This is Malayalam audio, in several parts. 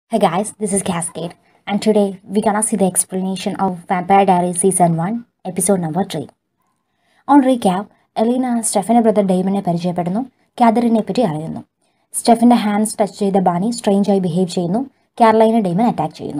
Hey guys, this is Cascade, and today we're gonna see the explanation of Vampire Diaries Season 1, Episode number 3. On recap, Elena Stefan brother Damon പരിചയപ്പെടുന്നു, കാതറിനെ പറ്റി അറിയുന്നു. സ്റ്റെഫിന്റെ ഹാൻഡ്സ് ടച്ച് ചെയ്ത ബാണി സ്ട്രേഞ്ചായി ബിഹേവ് ചെയ്യുന്നു, കാരലൈനെ ഡേമൻ അറ്റാക്ക് ചെയ്യുന്നു.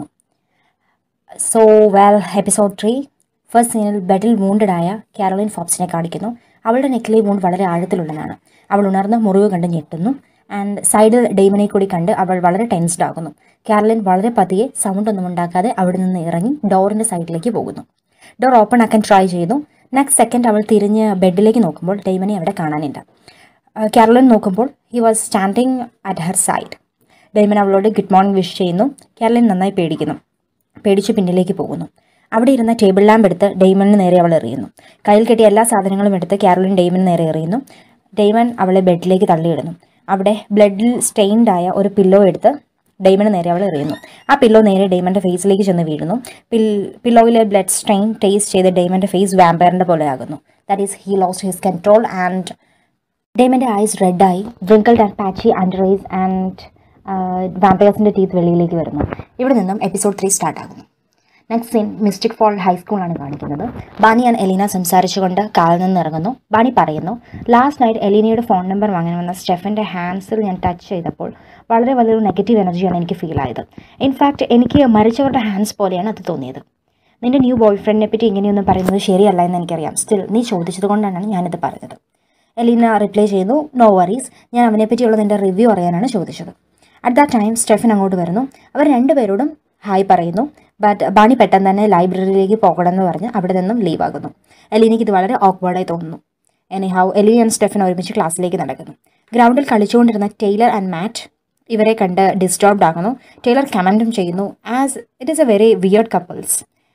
സോ എപ്പിസോഡ് 3 ഫസ്റ്റ് സീനിൽ ബെഡിൽ വൂണ്ടഡ് ആയ കാരോലിൻ ഫോബ്സിനെ കാണിക്കുന്നു. അവളുടെ നെക്കിലെ വൂണ്ട് വളരെ ആഴത്തിലുള്ളതാണ്. അവൾ ഉണർന്ന് മുറിവ് കണ്ട് ഞെട്ടുന്നു. ആൻഡ് സൈഡിൽ ഡെയ്മനെ കൂടി കണ്ട് അവൾ വളരെ ടെൻസ്ഡ് ആകുന്നു. കാരലിൻ വളരെ പതിയെ സൗണ്ട് ഒന്നും ഉണ്ടാക്കാതെ അവിടെ നിന്ന് ഇറങ്ങി ഡോറിൻ്റെ സൈഡിലേക്ക് പോകുന്നു. ഡോർ ഓപ്പൺ ആക്കാൻ ട്രൈ ചെയ്യുന്നു. നെക്സ്റ്റ് സെക്കൻഡ് അവൾ തിരിഞ്ഞ് ബെഡിലേക്ക് നോക്കുമ്പോൾ ഡെയ്മനെ അവിടെ കാണാനില്ല. കാരലിൻ നോക്കുമ്പോൾ he was standing at her side. Damon അവളോട് ഗുഡ് മോർണിംഗ് വിഷ് ചെയ്യുന്നു. കാരലിൻ നന്നായി പേടിച്ച് പിന്നിലേക്ക് പോകുന്നു. അവിടെ ഇരുന്ന ടേബിൾ ലാമ്പ് എടുത്ത് ഡെയ്മണിന് നേരെ അവൾ എറിയുന്നു. കയ്യിൽ കെട്ടിയ എല്ലാ സാധനങ്ങളും എടുത്ത് കാരലിൻ ഡെയ്മന് നേരെ എറിയുന്നു. ഡെയ്മൻ അവളെ ബെഡിലേക്ക് തള്ളിയിടുന്നു. അവിടെ ബ്ലഡിൽ സ്റ്റെയിൻഡ് ആയ ഒരു പില്ലോ എടുത്ത് ഡെയ്മന് നേരെ അവൾ എറിയുന്നു. ആ പില്ലോ നേരെ ഡെയ്മൻ്റെ ഫേസിലേക്ക് ചെന്ന് വീഴുന്നു. പില്ലോയിലെ ബ്ലഡ് സ്റ്റെയിൻ ടേസ്റ്റ് ചെയ്ത് ഡെയ്മൻ്റെ ഫേസ് വാമ്പയറിൻ്റെ പോലെ ആകുന്നു. That is he lost his control and ഡെയ്മൻ്റെ ഐസ് റെഡായി wrinkled and patchy under eyes and വാമ്പയേഴ്സിൻ്റെ ടീത്ത് വെളിയിലേക്ക് വരുന്നു. ഇവിടെ നിന്നും എപ്പിസോഡ് 3 സ്റ്റാർട്ട് ആകുന്നു. നെക്സ്റ്റ് സീൻ മിസ്റ്റിക് ഫോൾ ഹൈസ്കൂളാണ് കാണിക്കുന്നത്. ബാനി ആൻഡ് എലീന സംസാരിച്ചുകൊണ്ട് കാറിൽ നിന്ന് ഇറങ്ങുന്നു. ബാനി പറയുന്നു, ലാസ്റ്റ് നൈറ്റ് എലീനയുടെ ഫോൺ നമ്പർ വാങ്ങാൻ വന്ന സ്റ്റെഫൻ്റെ ഹാൻഡ്സിൽ ഞാൻ ടച്ച് ചെയ്തപ്പോൾ വളരെ വലിയൊരു നെഗറ്റീവ് എനർജിയാണ് എനിക്ക് ഫീൽ ആയത്. ഇൻഫാക്റ്റ് എനിക്ക് മരിച്ചവരുടെ ഹാൻഡ്സ് പോലെയാണ് അത് തോന്നിയത്. നിൻ്റെ ന്യൂ ബോയ് ഫ്രണ്ടിനെ പറ്റി ഇങ്ങനെയൊന്നും പറയുന്നത് ശരിയല്ല എന്ന് എനിക്കറിയാം. സ്റ്റിൽ നീ ചോദിച്ചത് കൊണ്ടാണ് ഞാനിത് പറഞ്ഞത്. എലീന റിപ്ലൈ ചെയ്തു, നോ വറീസ്, ഞാൻ അവനെപ്പറ്റിയുള്ള നിൻ്റെ റിവ്യൂ അറിയാനാണ് ചോദിച്ചത്. അറ്റ് ദാറ്റ് ടൈം സ്റ്റെഫൻ അങ്ങോട്ട് വരുന്നു. അവർ രണ്ടുപേരോടും ഹായ് പറയുന്നു. ബട്ട് ബാണി പെട്ടെന്ന് തന്നെ ലൈബ്രറിയിലേക്ക് പോകണമെന്ന് പറഞ്ഞ് അവിടെ നിന്നും ലീവ് ആകുന്നു. എലീനയ്ക്ക് ഇത് വളരെ ഓക്വേർഡായി തോന്നുന്നു. എനിഹൗ എലീന ആൻഡ് സ്റ്റെഫൻ ഒരുമിച്ച് ക്ലാസ്സിലേക്ക് നടക്കുന്നു. ഗ്രൗണ്ടിൽ കളിച്ചുകൊണ്ടിരുന്ന ടൈലർ ആൻഡ് മാറ്റ് ഇവരെ കണ്ട് ഡിസ്റ്റർബ്ഡ് ആകുന്നു. ടൈലർ കമൻറ്റും ചെയ്യുന്നു, as it is a very weird couples.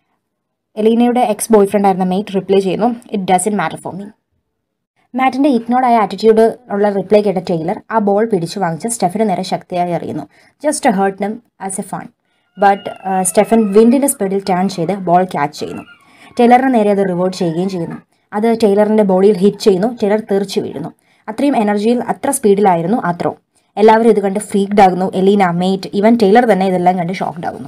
എലീനയുടെ എക്സ് ബോയ് ഫ്രണ്ട് ആയിരുന്ന മെയ്റ്റ് റിപ്ലൈ ചെയ്യുന്നു, it doesn't matter for me. മാറ്റിൻ്റെ ഇഗ്നോർഡായ ആറ്റിറ്റ്യൂഡ് ഉള്ള റിപ്ലൈ കേട്ട ടൈലർ ആ ബോൾ പിടിച്ചു വാങ്ങിച്ച് സ്റ്റെഫിന് നേരെ ശക്തിയായി എറിയുന്നു. Just hurt him as a fun. But Stefan വിൻഡിൻ്റെ സ്പീഡിൽ ടേൺ ചെയ്ത് ബോൾ ക്യാച്ച് ചെയ്യുന്നു. ടൈലറിന് നേരെ അത് റിവോർഡ് ചെയ്യുകയും ചെയ്യുന്നു. അത് ടൈലറിൻ്റെ ബോഡിയിൽ ഹിറ്റ് ചെയ്യുന്നു. ടൈലർ തെറിച്ച് വീഴുന്നു. അത്രയും എനർജിയിൽ അത്ര സ്പീഡിലായിരുന്നു ആ ത്രോ. എല്ലാവരും ഇത് കണ്ട് ഫ്രീക്ഡ് ആകുന്നു. എലീന, മെയ്റ്റ്, ഈവൻ ടൈലർ തന്നെ ഇതെല്ലാം കണ്ട് ഷോക്ക്ഡ് ആകുന്നു.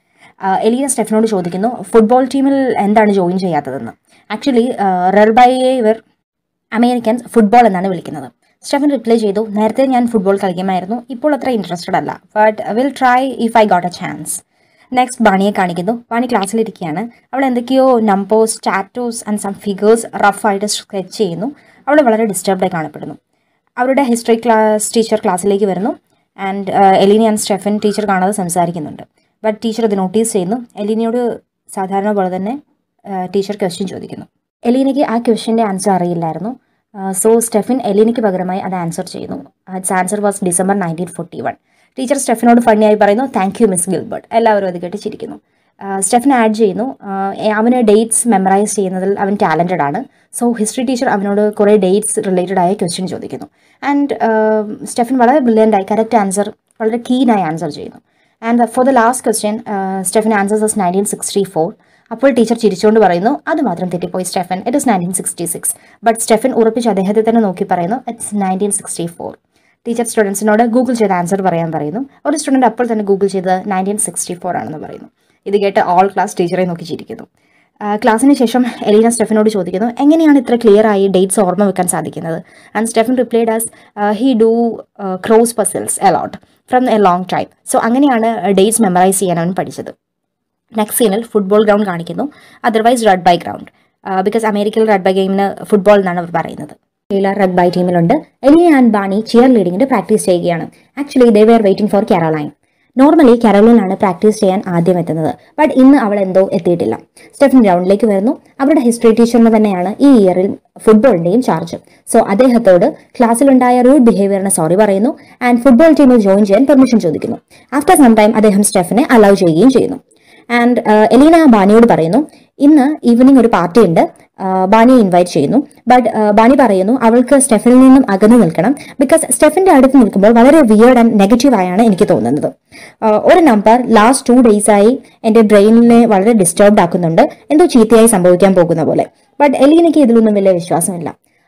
എലീന സ്റ്റെഫിനോട് ചോദിക്കുന്നു, ഫുട്ബോൾ ടീമിൽ എന്താണ് ജോയിൻ ചെയ്യാത്തതെന്ന്. ആക്ച്വലി റെർബൈയെ ഇവർ അമേരിക്കൻസ് ഫുട്ബോൾ എന്നാണ് വിളിക്കുന്നത്. സ്റ്റെഫൻ റിപ്ലൈ ചെയ്തു, നേരത്തെ ഞാൻ ഫുട്ബോൾ കളിക്കുമായിരുന്നു, ഇപ്പോൾ അത്ര ഇൻട്രസ്റ്റഡ് അല്ല, but will try if I got a chance. Next ബാണിയെ കാണിക്കുന്നു. ബാണി ക്ലാസ്സിലിരിക്കുകയാണ്. അവൾ എന്തൊക്കെയോ numbers, tattoos and some figures റഫായിട്ട് സ്കെച്ച് ചെയ്യുന്നു. അവൾ വളരെ ഡിസ്റ്റർബ്ഡായി കാണപ്പെടുന്നു. അവരുടെ ഹിസ്റ്ററി ടീച്ചർ ക്ലാസ്സിലേക്ക് വരുന്നു. And Elena and Stefan teacher കാണാതെ സംസാരിക്കുന്നുണ്ട്. ബട്ട് ടീച്ചർ അത് നോട്ടീസ് ചെയ്യുന്നു. എലീനയോട് സാധാരണ പോലെ തന്നെ ടീച്ചർ ക്വസ്റ്റ്യൻ ചോദിക്കുന്നു. എലീനയ്ക്ക് ആ ക്വസ്റ്റ്യൻ്റെ ആൻസർ അറിയില്ലായിരുന്നു. സോ സ്റ്റെഫിൻ എലീനയ്ക്ക് പകരമായി അത് ആൻസർ ചെയ്യുന്നു. Its answer was December 1941. Teacher സ്റ്റെഫിനോട് ഫണ്ണിയായി പറയുന്നു, താങ്ക് യു മിസ് ഗിൽബർട്ട്. എല്ലാവരും അത് കേട്ട് ചിരിക്കുന്നു. സ്റ്റെഫിൻ ആഡ് ചെയ്യുന്നു, അവന് ഡേറ്റ്സ് മെമ്മറൈസ് ചെയ്യുന്നതിൽ അവൻ ടാലൻറ്റഡ് ആണ്. സോ ഹിസ്റ്ററി ടീച്ചർ അവനോട് കുറേ ഡേറ്റ്സ് റിലേറ്റഡ് ആയ ക്വസ്റ്റ്യൻ ചോദിക്കുന്നു. ആൻഡ് സ്റ്റെഫിൻ വളരെ ബ്രില്യൻ്റായി കറക്റ്റ് ആൻസർ വളരെ കീനായി ആൻസർ ചെയ്യുന്നു. And for the last question Stefan answers 1964. അപ്പോൾ ടീച്ചർ ചിരിച്ചുകൊണ്ട് പറയുന്നു, അത് മാത്രം തെറ്റിപ്പോയി Stefan, it is 1966. But Stefan ഉറപ്പിച്ച് അദ്ദേഹത്തെ തന്നെ നോക്കി പറയുന്നു, ഇറ്റ്സ് 1964. ടീച്ചർ സ്റ്റുഡൻസിനോട് ഗൂഗിൾ ചെയ്ത ആൻസർ പറയാൻ പറയുന്നു. ഒരു സ്റ്റുഡൻറ്റ് അപ്പോൾ തന്നെ ഗൂഗിൾ ചെയ്ത് 1964 ആണെന്ന് പറയുന്നു. ഇത് കേട്ട് ഓൾ ക്ലാസ് ടീച്ചറെ നോക്കി ചിരിക്കുന്നു. ക്ലാസ്സിന് ശേഷം എലീന സ്റ്റെഫിനോട് ചോദിക്കുന്നു, എങ്ങനെയാണ് ഇത്ര ക്ലിയർ ആയി ഡേറ്റ്സ് ഓർമ്മ വെക്കാൻ സാധിക്കുന്നത്? And Stefan replied as he do cross puzzles a lot from a long time. So അങ്ങനെയാണ് ഡേറ്റ്സ് മെമ്മറൈസ് ചെയ്യാൻ അവൻ പഠിച്ചത്. നെക്സ്റ്റ് സീനിൽ ഫുട്ബോൾ ഗ്രൗണ്ട് കാണിക്കുന്നു. Otherwise rugby ground, because അമേരിക്കയിൽ റെഡ് ബൈ ഗെയിമിന് ഫുട്ബോൾ എന്നാണ് അവർ പറയുന്നത്. ടൈലർ റെഡ് ബൈ ടീമിലുണ്ട്. എലീന ആൻഡ് ബാണി ചിയർ ലീഡിങ്ങിൻ്റെ പ്രാക്ടീസ് ചെയ്യുകയാണ്. Actually they were waiting for Caroline. Normally കാരോലൈനാണ് പ്രാക്ടീസ് ചെയ്യാൻ ആദ്യം എത്തുന്നത്. ബട്ട് ഇന്ന് അവൾ എന്തോ എത്തിയിട്ടില്ല. സ്റ്റെഫൻ ഗ്രൗണ്ടിലേക്ക് വരുന്നു. അവരുടെ ഹിസ്റ്ററി ടീച്ചറിന് തന്നെയാണ് ഈ ഇയറിൽ ഫുട്ബോളിൻ്റെയും ചാർജ്. സോ അദ്ദേഹത്തോട് ക്ലാസ്സിലുണ്ടായ റൂഡ് ബിഹേവിയറിന് സോറി പറയുന്നു. ആൻഡ് ഫുട്ബോൾ ടീമിൽ ജോയിൻ ചെയ്യാൻ പെർമിഷൻ ചോദിക്കുന്നു. ആഫ്റ്റർ സം ടൈം അദ്ദേഹം സ്റ്റെഫനെ അലൗ ചെയ്യുകയും ചെയ്യുന്നു. ആൻഡ് എലീന ബാനിയോട് പറയുന്നു, ഇന്ന് ഈവനിങ് ഒരു പാർട്ടി ഉണ്ട്, ബാനിയെ ഇൻവൈറ്റ് ചെയ്യുന്നു. ബട്ട് ബാനി പറയുന്നു അവൾക്ക് സ്റ്റെഫനിൽ നിന്നും അകന്നു നിൽക്കണം, ബിക്കോസ് സ്റ്റെഫിൻ്റെ അടുത്ത് നിൽക്കുമ്പോൾ വളരെ വിയേർഡ് ആൻഡ് നെഗറ്റീവായാണ് എനിക്ക് തോന്നുന്നത്. ഒരു നമ്പർ ലാസ്റ്റ് 2 ഡേയ്സായി എൻ്റെ ബ്രെയിനിനെ വളരെ ഡിസ്റ്റർബ്ഡ് ആക്കുന്നുണ്ട്, എന്തോ ചീത്തയായി സംഭവിക്കാൻ പോകുന്ന പോലെ. ബട്ട് എലീനയ്ക്ക് ഇതിലൊന്നും വലിയ വിശ്വാസമില്ല.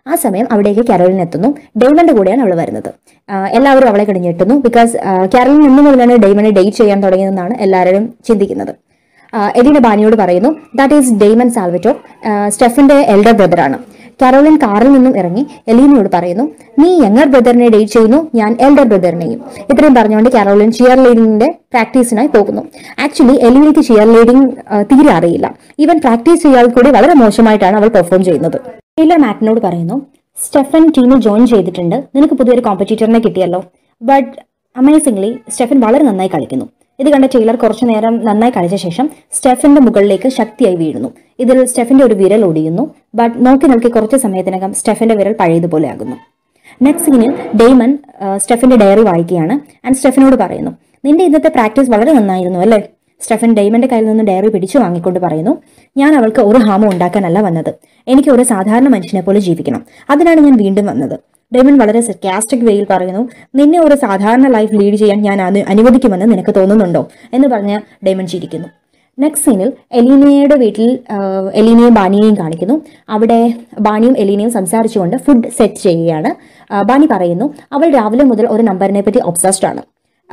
ആ സമയം അവിടേക്ക് കാരോലിൻ എത്തുന്നു. ഡെയ്മന്റെ കൂടെയാണ് അവൾ വരുന്നത്. എല്ലാവരും അവളെ കിടഞ്ഞെട്ടുന്നു. ബിക്കോസ് കാരോലിൻ എന്നു മുതലാണ് ഡെയ്മനെ ഡേറ്റ് ചെയ്യാൻ തുടങ്ങിയതെന്നാണ് എല്ലാവരും ചിന്തിക്കുന്നത്. എലീന ബാനിയോട് പറയുന്നു, ദാറ്റ് ഈസ് ഡേമൻ സാൽവറ്റോർ, സ്റ്റെഫിന്റെ എൽഡർ ബ്രദറാണ്. കാരോലിൻ കാറിൽ നിന്നും ഇറങ്ങി എലീനയോട് പറയുന്നു, നീ യങ്ങർ ബ്രദറിനെ ഡേറ്റ് ചെയ്യുന്നു, ഞാൻ എൽഡർ ബ്രദറിനെയും. ഇത്രയും പറഞ്ഞുകൊണ്ട് കാരോലിൻ ചിയർ ലീഡിങ്ങിന്റെ പ്രാക്ടീസിനായി പോകുന്നു. ആക്ച്വലി എലീനയ്ക്ക് ചിയർ ലീഡിങ് തീരെ അറിയില്ല. ഈവൻ പ്രാക്ടീസ് ചെയ്യാൻ കൂടി വളരെ മോശമായിട്ടാണ് അവൾ പെർഫോം ചെയ്യുന്നത്. ടൈലർ മാറ്റിനോട് പറയുന്നു, സ്റ്റെഫൻ ടീമിൽ ജോയിൻ ചെയ്തിട്ടുണ്ട്, നിനക്ക് പുതിയൊരു കോമ്പറ്റീറ്ററിനെ കിട്ടിയല്ലോ. ബട്ട് അമേസിംഗ്ലി സ്റ്റെഫൻ വളരെ നന്നായി കളിക്കുന്നു. ഇത് കണ്ട ടൈലർ കുറച്ചു നേരം നന്നായി കളിച്ച ശേഷം സ്റ്റെഫിന്റെ മുകളിലേക്ക് ശക്തിയായി വീഴുന്നു. ഇതിൽ സ്റ്റെഫിന്റെ ഒരു വിരൽ ഒടിയുന്നു. ബട്ട് നോക്കി കുറച്ച് സമയത്തിനകം സ്റ്റെഫിന്റെ വിരൽ പഴയതുപോലെ ആകുന്നു. നെക്സ്റ്റ് സീനിൽ ഡെയ്മൻ സ്റ്റെഫിന്റെ ഡയറി വായിക്കുകയാണ്. ആൻഡ് സ്റ്റെഫിനോട് പറയുന്നു, നിന്റെ ഇന്നത്തെ പ്രാക്ടീസ് വളരെ നന്നായിരുന്നു അല്ലേ? സ്റ്റെഫൻ ഡെയ്മന്റെ കയ്യിൽ നിന്ന് ഡയറി പിടിച്ചു വാങ്ങിക്കൊണ്ട് പറയുന്നു, ഞാൻ അവൾക്ക് ഒരു ഹാമം ഉണ്ടാക്കാനല്ല വന്നത്, എനിക്ക് ഒരു സാധാരണ മനുഷ്യനെ പോലെ ജീവിക്കണം, അതിനാണ് ഞാൻ വീണ്ടും വന്നത്. ഡെയ്മൻ വളരെ സർക്കാസ്റ്റിക് വേയിൽ പറയുന്നു, നിന്നെ ഒരു സാധാരണ ലൈഫ് ലീഡ് ചെയ്യാൻ ഞാൻ അനുവദിക്കുമെന്ന് നിനക്ക് തോന്നുന്നുണ്ടോ എന്ന് പറഞ്ഞ് ഡെയ്മൻ ചിരിക്കുന്നു. നെക്സ്റ്റ് സീനിൽ എലീനയുടെ വീട്ടിൽ എലീനയും ബാനിയെയും കാണിക്കുന്നു. അവിടെ ബാനിയും എലീനയും സംസാരിച്ചുകൊണ്ട് ഫുഡ് സെറ്റ് ചെയ്യുകയാണ്. ബാനി പറയുന്നു, അവൾ രാവിലെ മുതൽ ഒരു നമ്പറിനെ പറ്റി ഒബ്സസ്ഡ് ആണ്,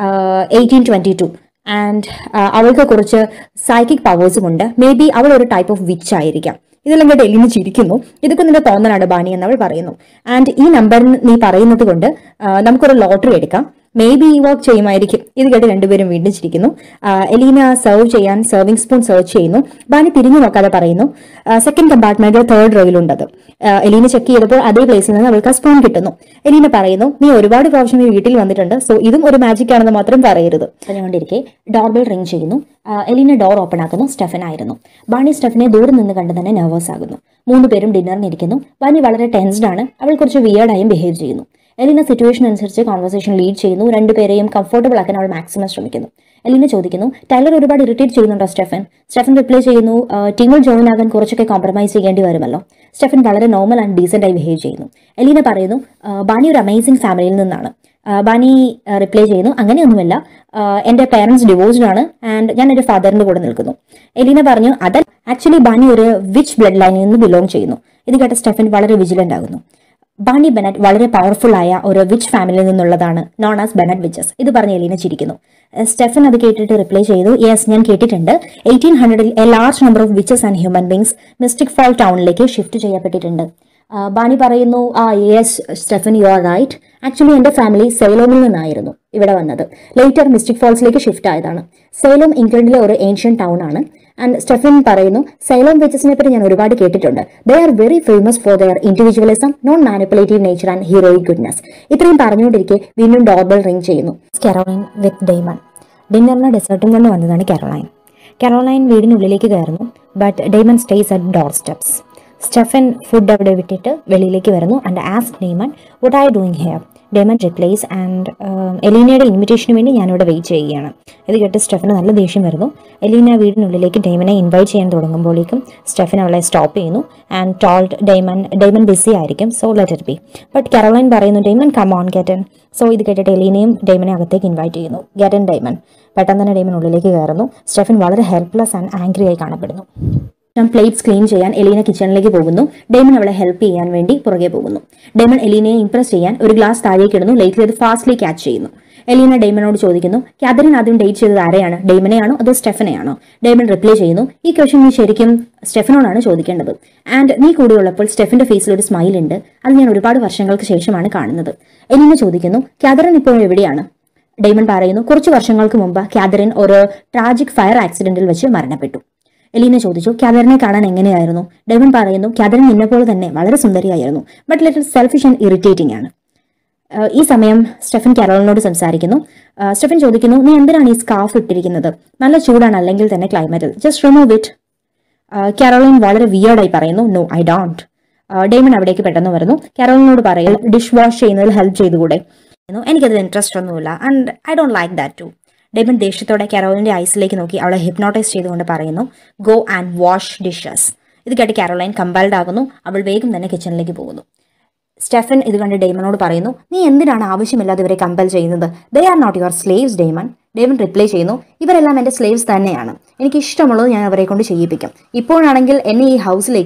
1822. ആൻഡ് അവൾക്ക് കുറച്ച് സൈക്കിക് പവേഴ്സും ഉണ്ട്. മേ ബി അവൾ ഒരു ടൈപ്പ് ഓഫ് വിച്ച് ആയിരിക്കാം. ഇതെല്ലാം കേട്ട് എലീന ചിരിക്കുന്നു. ഇതൊക്കെ നിന്റെ തോന്നലാണ് ബാനി എന്നവൾ പറയുന്നു. ആൻഡ് ഈ നമ്പർ നീ പറയുന്നത് കൊണ്ട് നമുക്കൊരു ലോട്ടറി എടുക്കാം, മേ ബി ഈ വർക്ക് ചെയ്യുമായിരിക്കും. ഇത് കേട്ട് രണ്ടുപേരും വീണ്ടും ചിരിക്കുന്നു. എലീന സെർവ് ചെയ്യാൻ സെർവിംഗ് സ്പൂൺ സെർച്ച് ചെയ്യുന്നു. ബാനി തിരിഞ്ഞു നോക്കാതെ പറയുന്നു, സെക്കൻഡ് കമ്പാർട്ട്മെന്റിൽ 3rd റോയിലുണ്ടത്. എലീന ചെക്ക് ചെയ്തപ്പോൾ അതേ പ്ലേസിൽ നിന്ന് അവൾക്ക് ആ സ്പൂൺ കിട്ടുന്നു. എലീന പറയുന്നു, നീ ഒരുപാട് പ്രാവശ്യം ഈ വീട്ടിൽ വന്നിട്ടുണ്ട്, സോ ഇതും ഒരു മാജിക് ആണെന്ന് മാത്രം പറയരുത്. പറഞ്ഞുകൊണ്ടിരിക്കെ ഡോർബെൽ റിംഗ് ചെയ്യുന്നു. എലീന ഡോർ ഓപ്പൺ ആക്കുന്നു. സ്റ്റെഫൻ ആയിരുന്നു. ബാനി സ്റ്റെഫനെ ദൂരെ നിന്ന് കണ്ട് തന്നെ നെർവസ് ആകുന്നു. 3 പേരും ഡിന്നറിനിരിക്കുന്നു. ബാനി വളരെ ടെൻസ്ഡ് ആണ്. അവൾ കുറച്ച് വിയേർഡായും ബിഹേവ് ചെയ്യുന്നു. എലീന സിറ്റുവേഷൻ അനുസരിച്ച് കോൺവെർസേഷൻ ലീഡ് ചെയ്യുന്നു. രണ്ടുപേരെയും കംഫർട്ടബിൾ ആക്കാൻ അവൾ മാക്സിമം ശ്രമിക്കുന്നു. എലീന ചോദിക്കുന്നു, ടൈലർ ഒരുപാട് ഇറിറ്റേറ്റ് ചെയ്യുന്നുണ്ടോ സ്റ്റെഫൻ? സ്റ്റെഫൻ റിപ്ലൈ ചെയ്യുന്നു, ടീമിൽ ജോയിൻ ആകാൻ കുറച്ചൊക്കെ കോംപ്രമൈസ് ചെയ്യേണ്ടി വരുമല്ലോ. സ്റ്റെഫൻ വളരെ നോർമൽ ആൻഡ് ഡീസെന്റ് ആയി ബിഹേവ് ചെയ്യുന്നു. എലീന പറയുന്നു, ബാനി ഒരു അമേസിംഗ് ഫാമിലിയിൽ നിന്നാണ്. ബാനി റിപ്ലൈ ചെയ്യുന്നു, അങ്ങനെയൊന്നുമല്ല, എൻ്റെ പേരൻസ് ഡിവോഴ്സ്ഡ് ആണ് ആൻഡ് ഞാൻ എൻ്റെ ഫാദറിന്റെ കൂടെ നിൽക്കുന്നു. എലീന പറഞ്ഞു, അത് ആക്ച്വലി ബാനി ഒരു വിച്ച് ബ്ലഡ് ലൈനിൽ നിന്ന് ബിലോങ് ചെയ്യുന്നു. ഇത് കേട്ട സ്റ്റെഫൻ വളരെ വിജിലന്റ് ആകുന്നു. ബാനി ബെനറ്റ് വളരെ പവർഫുൾ ആയ ഒരു വിച്ച് ഫാമിലിയിൽ നിന്നുള്ളതാണ്, നോൺ ആസ് ബെനറ്റ് വിച്ചസ്. ഇത് പറഞ്ഞ് എലീന ചിരിക്കുന്നു. സ്റ്റെഫൻ അത് കേട്ടിട്ട് റിപ്ലൈ ചെയ്തു, യെസ് ഞാൻ കേട്ടിട്ടുണ്ട്, 1800-ൽ a large number of witches and human beings Mystic Fall ടൗണിലേക്ക് ഷിഫ്റ്റ് ചെയ്യപ്പെട്ടിട്ടുണ്ട്. ബാനി പറയുന്നു, yes Stefan you are right, actually എൻ്റെ ഫാമിലി സെയിലോമിൽ നിന്നായിരുന്നു ഇവിടെ വന്നത്. ലേറ്റർ മിസ്റ്റിക് ഫാൾസിലേക്ക് ഷിഫ്റ്റ് ആയതാണ്. സെയിലോം ഇംഗ്ലണ്ടിലെ ഒരു ഏൻഷ്യൻ ടൗൺ ആണ്. ആൻഡ് സ്റ്റെഫൻ പറയുന്നു, സൈലോം വിച്ചസിനെ പറ്റി ഞാൻ ഒരുപാട് കേട്ടിട്ടുണ്ട്. They are very famous for their individualism, non manipulative nature and heroic goodness. ഇത്രയും പറഞ്ഞുകൊണ്ടിരിക്കെ വീണ്ടും ഡോർബെൽ റിംഗ് ചെയ്യുന്നു. Caroline with Damon. ഡിന്നറിന് ഡെസേർട്ടും കൊണ്ട് വന്നതാണ് കാരോലൈൻ. കാരോലൈൻ വീടിനുള്ളിലേക്ക് കയറുന്നു. But Damon stays at door steps. Stefan food അവിടെ വിട്ടിട്ട് വെളിയിലേക്ക് വരുന്നു. And ask Damon, what are you doing here? Damon replies, and എലീനയുടെ ഇൻവിറ്റേഷന് വേണ്ടി ഞാനിവിടെ വെയിറ്റ് ചെയ്യുകയാണ്. ഇത് കേട്ട് സ്റ്റെഫന് നല്ല ദേഷ്യം വരുന്നു. എലീന വീടിനുള്ളിലേക്ക് ഡെയ്മനെ ഇൻവൈറ്റ് ചെയ്യാൻ തുടങ്ങുമ്പോഴേക്കും സ്റ്റെഫൻ അവളെ സ്റ്റോപ്പ് ചെയ്യുന്നു. ആൻഡ് ടോൾഡ് ഡെയ്മൺ ബിസി ആയിരിക്കും, so let it be. But Caroline പറയുന്നു, Damon come on get in. So ഇത് കേട്ടിട്ട് എലീനയും ഡെയ്മനെ അകത്തേക്ക് ഇൻവൈറ്റ് ചെയ്യുന്നു. Get in Damon. പെട്ടെന്ന് തന്നെ ഡെയ്മൺ ഉള്ളിലേക്ക് കയറുന്നു. സ്റ്റെഫൻ വളരെ ഹെൽപ്ലെസ് ആൻഡ് ആംഗ്രി ആയി കാണപ്പെടുന്നു. പ്ലേറ്റ്സ് ക്ലീൻ ചെയ്യാൻ എലീന കിച്ചണിലേക്ക് പോകുന്നു. ഡെയ്മൺ അവളെ ഹെൽപ്പ് ചെയ്യാൻ വേണ്ടി പുറകെ പോകുന്നു. ഡെയ്മൺ എലീനയെ ഇംപ്രസ് ചെയ്യാൻ ഒരു ഗ്ലാസ് താഴേക്ക് ഇടുന്നു. ലേറ്റ്ലി അത് ഫാസ്റ്റ്ലി ക്യാച്ച് ചെയ്യുന്നു. എലീന ഡെയ്മനോട് ചോദിക്കുന്നു, കാതറിൻ ആദ്യം ഡേറ്റ് ചെയ്തത് ആരെയാണ്, ഡെയ്മനെയാണോ അതോ സ്റ്റെഫനെയാണോ? ഡെയ്മൺ റിപ്ലൈ ചെയ്യുന്നു, ഈ ക്വസ്റ്റ്യൻ നീ ശരിക്കും സ്റ്റെഫനോടാണ് ചോദിക്കേണ്ടത്. ആൻഡ് നീ കൂടെയുള്ളപ്പോൾ സ്റ്റെഫിന്റെ ഫേസിൽ ഒരു സ്മൈൽ ഉണ്ട്, അത് ഞാൻ ഒരുപാട് വർഷങ്ങൾക്ക് ശേഷമാണ് കാണുന്നത്. എലീന ചോദിക്കുന്നു, കാതറിൻ ഇപ്പോൾ എവിടെയാണ്? ഡെയ്മൺ പറയുന്നു, കുറച്ച് വർഷങ്ങൾക്ക് മുമ്പ് കാതറിൻ ഒരു ട്രാജിക് ഫയർ ആക്സിഡന്റിൽ വെച്ച് മരണപ്പെട്ടു. എലീന ചോദിച്ചു, കാതറിനെ കാണാൻ എങ്ങനെയായിരുന്നു? ഡെയ്മൺ പറയുന്നു, കാതറിൻ നിന്നെപ്പോലെ തന്നെ വളരെ സുന്ദരിയായിരുന്നു, but little selfish and irritating ആണ്. ഈ സമയം സ്റ്റെഫൻ കാരോളിനോട് സംസാരിക്കുന്നു. സ്റ്റെഫൻ ചോദിക്കുന്നു, നീ എന്തിനാണ് ഈ സ്കാർഫ് ഇട്ടിരിക്കുന്നത്? നല്ല ചൂടാണ് അല്ലെങ്കിൽ തന്നെ ക്ലൈമറ്റിൽ, ജസ്റ്റ് റിമൂവ് ഇറ്റ്. കാരോളിൻ വളരെ വിയേർഡായി പറയുന്നു, നോ ഐ ഡോണ്ട്. ഡെയ്മൺ അവിടേക്ക് പെട്ടെന്ന് വരുന്നു. കാരോളിനോട് പറയുന്നു, ഡിഷ് വാഷ് ചെയ്യുന്നതിൽ ഹെൽപ്പ് ചെയ്തു കൂടെ? എനിക്കതിൽ ഇൻട്രസ്റ്റ് ഒന്നുമില്ല and I don't like that to. Damon ദേഷ്യത്തോടെ കാരോലിന്റെ ഐസിലേക്ക് നോക്കി അവളെ ഹിപ്നോട്ടൈസ് ചെയ്തുകൊണ്ട് പറയുന്നു, ഗോ ആൻഡ് വാഷ് ഡിഷസ്. ഇത് കേട്ട് കാരോലൈൻ കമ്പൽഡ് ആകുന്നു. അവൾ വേഗം തന്നെ കിച്ചണിലേക്ക് പോകുന്നു. സ്റ്റെഫൻ ഇത് കണ്ട് ഡെയ്മനോട് പറയുന്നു, നീ എന്തിനാണ് ആവശ്യമില്ലാതെ ഇവരെ കമ്പൽ ചെയ്യുന്നത്? They are not your slaves Damon. Damon reply ചെയ്യുന്നു, ഇവരെല്ലാം എൻ്റെ സ്ലേവ്സ് തന്നെയാണ്, എനിക്ക് ഇഷ്ടമുള്ളത് ഞാൻ അവരെ കൊണ്ട് ചെയ്യിപ്പിക്കും. ഇപ്പോഴാണെങ്കിൽ എന്നെ ഈ ഹൗസിലേക്ക്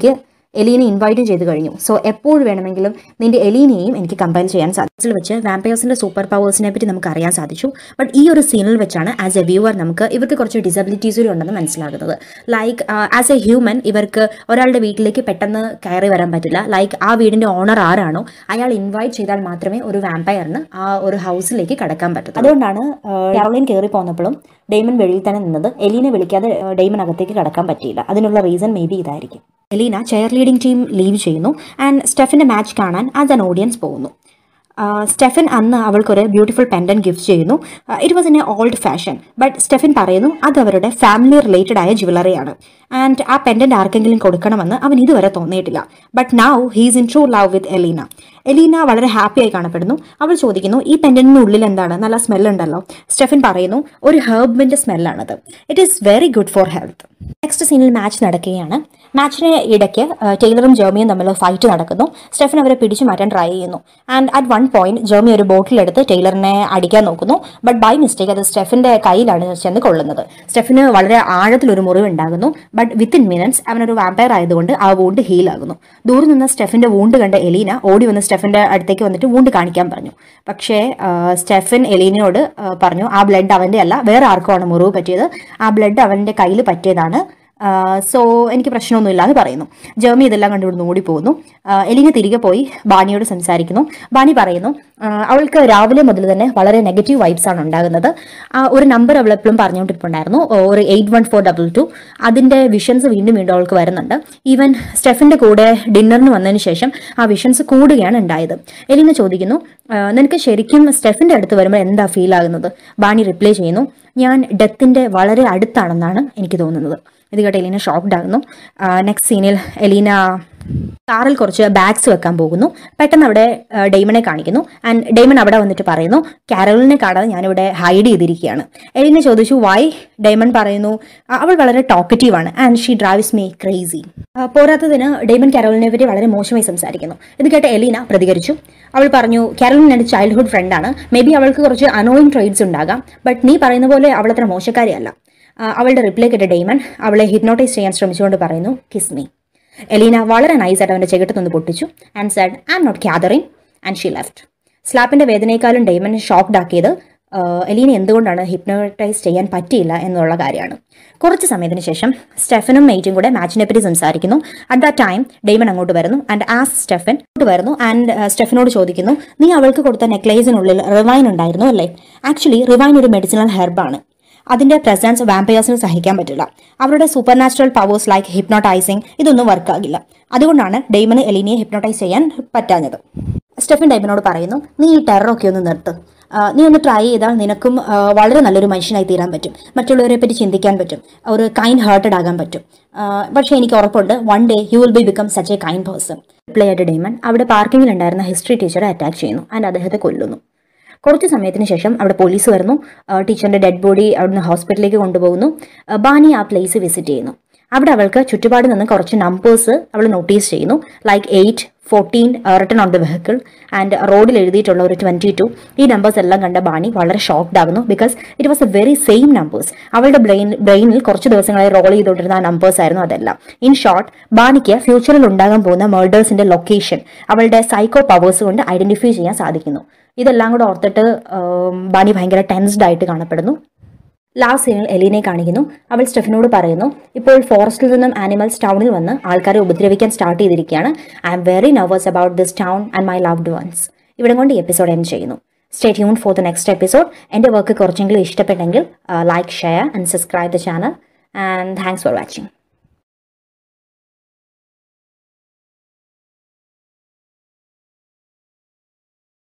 എലീനെ ഇൻവൈറ്റും ചെയ്ത് കഴിഞ്ഞു. സോ എപ്പോൾ വേണമെങ്കിലും നിന്റെ എലീനെയും എനിക്ക് കമ്പൈൽ ചെയ്യാൻ സാധിച്ചു വെച്ച് വാമ്പയേഴ്സിന്റെ സൂപ്പർ പവേഴ്സിനെ പറ്റി നമുക്ക് അറിയാൻ സാധിച്ചു. ബട്ട് ഈ ഒരു സീനിൽ വെച്ചാണ് ആസ് എ വ്യൂവർ നമുക്ക് ഇവർക്ക് കുറച്ച് ഡിസബിലിറ്റീസ് കൂടി ഉണ്ടെന്ന് മനസ്സിലാകുന്നത്. ലൈക്ക് ആസ് എ ഹ്യൂമൻ ഇവർക്ക് ഒരാളുടെ വീട്ടിലേക്ക് പെട്ടെന്ന് കയറി വരാൻ പറ്റില്ല. ലൈക്ക് ആ വീടിന്റെ ഓണർ ആരാണോ അയാൾ ഇൻവൈറ്റ് ചെയ്താൽ മാത്രമേ ഒരു വാമ്പയറിന് ആ ഒരു ഹൗസിലേക്ക് കടക്കാൻ പറ്റൂ. അതുകൊണ്ടാണ് കാരോളിൻ കയറി പോന്നപ്പോഴും ഡെയ്മൺ വെളിയിൽ തന്നെ നിന്നത്. എലീനെ വിളിക്കാതെ ഡെയ്മൺ അകത്തേക്ക് കടക്കാൻ പറ്റിയില്ല. അതിനുള്ള റീസൺ മേ ബി ഇതായിരിക്കും. Elena cheerleading team leave ചെയ്യുന്നു ആൻഡ് സ്റ്റെഫിൻ്റെ മാച്ച് കാണാൻ ആസ് ആൻ ഓഡിയൻസ് പോകുന്നു. സ്റ്റെഫൻ അന്ന് അവൾക്കൊരു ബ്യൂട്ടിഫുൾ പെൻഡൻ ഗിഫ്റ്റ് ചെയ്യുന്നു. It was in a old fashion. But Stefan പറയുന്നു അത് അവരുടെ ഫാമിലി റിലേറ്റഡ് ആയ ജ്വല്ലറിയാണ് ആൻഡ് ആ പെൻഡന്റ് ആർക്കെങ്കിലും കൊടുക്കണമെന്ന് അവൻ ഇതുവരെ തോന്നിയിട്ടില്ല. But now he's in true love with Elena. Elena വളരെ ഹാപ്പിയായി കാണപ്പെടുന്നു. അവൾ ചോദിക്കുന്നു ഈ പെൻഡന്റിനുള്ളിൽ എന്താണ്, നല്ല സ്മെല്ലുണ്ടല്ലോ. സ്റ്റെഫൻ പറയുന്നു ഒരു ഹെർബിന്റെ സ്മെല്ലാണത്. It is very good for health. Next സീനിൽ മാച്ച് നടക്കുകയാണ്. മാച്ചിന് ഇടയ്ക്ക് ടൈലറും ജെർമിയും തമ്മിൽ ഫൈറ്റ് നടക്കുന്നു. സ്റ്റെഫൻ അവരെ പിടിച്ചു മാറ്റാൻ ട്രൈ ചെയ്യുന്നു and at one point Jeremy ഒരു ബോട്ടിലെടുത്ത് ടൈലറിനെ അടിക്കാൻ നോക്കുന്നു. ബട്ട് ബൈ മിസ്റ്റേക്ക് അത് സ്റ്റെഫിന്റെ കയ്യിലാണ് ചെന്ന് കൊള്ളുന്നത്. സ്റ്റെഫിന് വളരെ ആഴത്തിലൊരു മുറിവ് ഉണ്ടാകുന്നു. ബട്ട് വിത്തിൻ മിനിറ്റ്സ് അവനൊരു വാമ്പയർ ആയതുകൊണ്ട് ആ വൂണ്ട് ഹീലാകുന്നു. ദൂരെ നിന്ന് സ്റ്റെഫിന്റെ വൂണ്ട് കണ്ട എലീന ഓടി വന്ന് സ്റ്റെഫിന്റെ അടുത്തേക്ക് വന്നിട്ട് വൂണ്ട് കാണിക്കാൻ പറഞ്ഞു. പക്ഷേ സ്റ്റെഫൻ എലീനയോട് പറഞ്ഞു ആ ബ്ലഡ് അവന്റെ അല്ല, വേറെ ആർക്കുമാണ് മുറിവ് പറ്റിയത്, ആ ബ്ലഡ് അവന്റെ കയ്യിൽ പറ്റിയതാണ്, സോ എനിക്ക് പ്രശ്നമൊന്നുമില്ല എന്ന് പറയുന്നു. ജെർമി ഇതെല്ലാം കണ്ടുകൊണ്ട് ഓടിപ്പോകുന്നു. എലീന തിരികെ പോയി ബാനിയോട് സംസാരിക്കുന്നു. ബാനി പറയുന്നു അവൾക്ക് രാവിലെ മുതൽ തന്നെ വളരെ നെഗറ്റീവ് വൈബ്സ് ആണ് ഉണ്ടാകുന്നത്. ഒരു നമ്പർ അവൾ എപ്പോഴും പറഞ്ഞുകൊണ്ടിരിപ്പുണ്ടായിരുന്നു, ഒരു 81422. അതിൻ്റെ വിഷൻസ് വീണ്ടും വീണ്ടും അവൾക്ക് വരുന്നുണ്ട്. ഈവൻ സ്റ്റെഫിൻ്റെ കൂടെ ഡിന്നറിന് വന്നതിന് ശേഷം ആ വിഷൻസ് കൂടുകയാണ് ഉണ്ടായത്. എലീന ചോദിക്കുന്നു നിനക്ക് ശരിക്കും സ്റ്റെഫിൻ്റെ അടുത്ത് വരുമ്പോൾ എന്താ ഫീൽ ആകുന്നത്? ബാനി റിപ്ലൈ ചെയ്യുന്നു ഞാൻ ഡെത്തിൻ്റെ വളരെ അടുത്താണെന്നാണ് എനിക്ക് തോന്നുന്നത്. ഇത് കേട്ട് എലീന ഷോക്ക്ഡ് ആകുന്നു. നെക്സ്റ്റ് സീനിൽ എലീന കാറിൽ കുറച്ച് ബാഗ്സ് വെക്കാൻ പോകുന്നു. പെട്ടെന്ന് അവിടെ ഡെയ്മനെ കാണിക്കുന്നു ആൻഡ് ഡെയ്മൺ അവിടെ വന്നിട്ട് പറയുന്നു കാരോളിനെ കാണാതെ ഞാനിവിടെ ഹൈഡ് ചെയ്തിരിക്കുകയാണ്. എലീന ചോദിച്ചു വൈ? ഡെയ്മൺ പറയുന്നു അവൾ വളരെ ടോക്കറ്റീവാണ് and she drives me crazy. പോരാത്തതിന് ഡെയ്മൺ കാരോളിനെ പറ്റി വളരെ മോശമായി സംസാരിക്കുന്നു. ഇത് കേട്ട് എലീന പ്രതികരിച്ചു. അവൾ പറഞ്ഞു കാരോളിൻ എൻ്റെ ചൈൽഡ്ഹുഡ് ഫ്രണ്ടാണ്, മേ ബി അവൾക്ക് കുറച്ച് അനോയിങ് ട്രേഡ്സ് ഉണ്ടാകാം, ബട്ട് നീ പറയുന്ന പോലെ അവൾ അത്ര മോശക്കാരിയല്ല. അവളുടെ റിപ്ലൈ കേട്ട ഡെയ്മൺ അവളെ ഹിപ്നോട്ടൈസ് ചെയ്യാൻ ശ്രമിച്ചുകൊണ്ട് പറയുന്നു കിസ് മീ. എലീന വളരെ നൈസായിട്ട് അവൻ്റെ ചെകിട്ടത്തൊന്ന് പൊട്ടിച്ചു and said I am not gathering and she left. സ്ലാപ്പിൻ്റെ വേദനയെക്കാളും ഡെയ്മനെ ഷോക്ക്ഡ് ആക്കിയത് എലീന എന്തുകൊണ്ടാണ് ഹിപ്നോട്ടൈസ് ചെയ്യാൻ പറ്റിയില്ല എന്നുള്ള കാര്യമാണ്. കുറച്ച് സമയത്തിന് ശേഷം സ്റ്റെഫനും മെയ്റ്റും കൂടെ മാച്ചിനെ പറ്റി സംസാരിക്കുന്നു. അറ്റ് ദാറ്റ് ടൈം ഡെയ്മൺ അങ്ങോട്ട് വരുന്നു ആൻഡ് സ്റ്റെഫൻ വരുന്നു ആൻഡ് സ്റ്റെഫനോട് ചോദിക്കുന്നു നീ അവൾക്ക് കൊടുത്ത നെക്ലേസിനുള്ളിൽ റിവൈൻ ഉണ്ടായിരുന്നു അല്ലേ? ആക്ച്വലി റിവൈൻ ഒരു മെഡിസിനൽ ഹെർബാണ്. അതിൻ്റെ പ്രസൻസ് വാമ്പയേഴ്സിന് സഹിക്കാൻ പറ്റില്ല. അവരുടെ supernatural powers like hypnotizing ഇതൊന്നും വർക്കാകില്ല. അതുകൊണ്ടാണ് ഡെയ്മന് എലീനയെ ഹിപ്നോട്ടൈസ് ചെയ്യാൻ പറ്റാഞ്ഞത്. സ്റ്റെഫൻ ഡെയ്മനോട് പറയുന്നു നീ ഈ ടെററൊക്കെ ഒന്ന് നിർത്ത്, നീ ഒന്ന് ട്രൈ ചെയ്താൽ നിനക്കും വളരെ നല്ലൊരു മനുഷ്യനായി തീരാൻ പറ്റും, മറ്റുള്ളവരെ പറ്റി ചിന്തിക്കാൻ പറ്റും, ഒരു കൈൻഡ് ഹേർട്ടഡ് ആകാൻ പറ്റും. പക്ഷേ എനിക്ക് ഉറപ്പുണ്ട് one day you will be become such a kind person. Reply ആയിട്ട് ഡെയ്മൺ അവിടെ പാർക്കിങ്ങിൽ ഉണ്ടായിരുന്ന ഹിസ്റ്ററി ടീച്ചറെ അറ്റാക്ക് ചെയ്യുന്നു ആൻഡ് അദ്ദേഹത്തെ കൊല്ലുന്നു. കുറച്ച് സമയത്തിന് ശേഷം അവിടെ പോലീസ് വരുന്നു. ടീച്ചറിന്റെ ഡെഡ് ബോഡി അവിടുന്ന് ഹോസ്പിറ്റലിലേക്ക് കൊണ്ടുപോകുന്നു. ബാനി ആ പ്ലേസ് വിസിറ്റ് ചെയ്യുന്നു. അവിടെ അവൾക്ക് ചുറ്റുപാട് നിന്ന് കുറച്ച് നമ്പേഴ്സ് അവൾ നോട്ടീസ് ചെയ്യുന്നു. Like 8, 14 written on the vehicle and റോഡിൽ എഴുതിയിട്ടുള്ള ഒരു 22. ഈ നമ്പേഴ്സ് എല്ലാം കണ്ട ബാനി വളരെ ഷോക്ക്ഡ് ആകുന്നു. Because it was a very same numbers. അവളുടെ ബ്രെയിനിൽ കുറച്ച് ദിവസങ്ങളായി റോൾ ചെയ്തുകൊണ്ടിരുന്ന ആ നമ്പേഴ്സ് ആയിരുന്നു അതെല്ലാം. ഇൻ ഷോർട്ട് ബാനിക്ക് ഫ്യൂച്ചറിൽ ഉണ്ടാകാൻ പോകുന്ന മേർഡേഴ്സിന്റെ ലൊക്കേഷൻ അവളുടെ സൈക്കോ പവേഴ്സ് കൊണ്ട് ഐഡന്റിഫൈ ചെയ്യാൻ സാധിക്കുന്നു. ഇതെല്ലാം കൂടെ ഓർത്തിട്ട് ബാനി ഭയങ്കര ടെൻസ്ഡ് ആയിട്ട് കാണപ്പെടുന്നു. ലാസ്റ്റ് സീനിൽ എലീനെ കാണിക്കുന്നു. അവൾ സ്റ്റെഫിനോട് പറയുന്നു ഇപ്പോൾ ഫോറസ്റ്റിൽ നിന്നും ആനിമൽസ് ടൗണിൽ വന്ന് ആൾക്കാരെ ഉപദ്രവിക്കാൻ സ്റ്റാർട്ട് ചെയ്തിരിക്കുകയാണ്. I am very nervous about this town and my loved ones. ഇവിടെ കൊണ്ട് ഈ എപ്പിസോഡ് എൻഡ് ചെയ്യുന്നു. Stay tune for the next episode. എൻ്റെ വർക്ക് കുറച്ചെങ്കിലും ഇഷ്ടപ്പെട്ടെങ്കിൽ like, share and subscribe the channel and thanks for watching.